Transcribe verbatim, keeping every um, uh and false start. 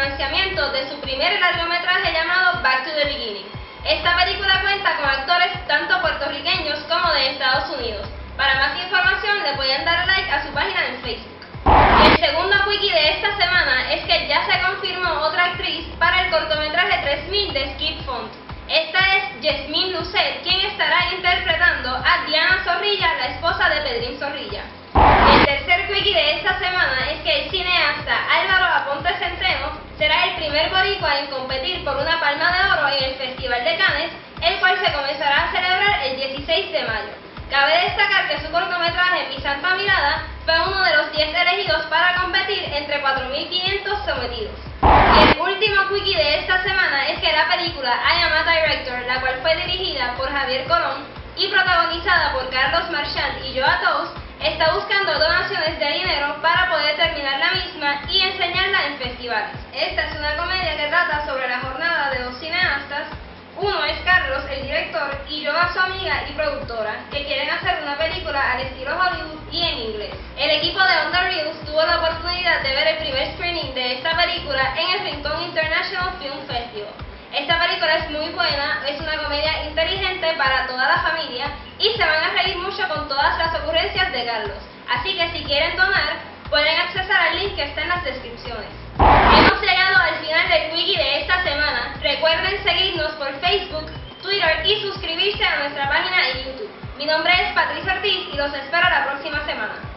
financiamiento de su primer largometraje llamado Back to the Beginning. Esta película cuenta con actores tanto puertorriqueños como de Estados Unidos. Para más información le pueden dar like a su página en Facebook. El segundo quickie de esta semana es que ya se confirmó otra actriz para el cortometraje tres mil de Skip Font. Esta es Yasmín Lucet, quien estará interpretando a Diana Zorrilla, la esposa de Pedrín Zorrilla. El tercer quickie de esta semana es que el cineasta Álvaro Aponte Centeno será el primer boricua en competir por una Palma de Oro en el Festival de Cannes, el cual se comenzará a celebrar el dieciséis de mayo. Cabe destacar que su cortometraje Mi Santa Mirada fue uno de los diez elegidos para competir entre cuatro mil quinientos sometidos. Y el último quickie de esta semana es que la película I Am a Director, la cual fue dirigida por Javier Colón y protagonizada por Carlos Marchand y Joa Toast, está buscando donaciones de dinero para poder terminar la misma y enseñarla en festivales. Esta es una comedia que trata sobre la jornada de dos cineastas. Uno es Carlos, el director, y Joa, su amiga y productora, que quieren hacer una película al estilo Hollywood y en inglés. El equipo de On The Reels tuvo la oportunidad de ver el primer screening de esta película en el Rincón International Film Festival. Esta película es muy buena, es una comedia inteligente para toda la familia y se van a reír mucho con todas las ocurrencias de Carlos. Así que si quieren donar, pueden accesar al link que está en las descripciones. Hemos llegado al final del quickie de esta semana. Recuerden seguirnos por Facebook, Twitter y suscribirse a nuestra página en YouTube. Mi nombre es Patricia Ortiz y los espero la próxima semana.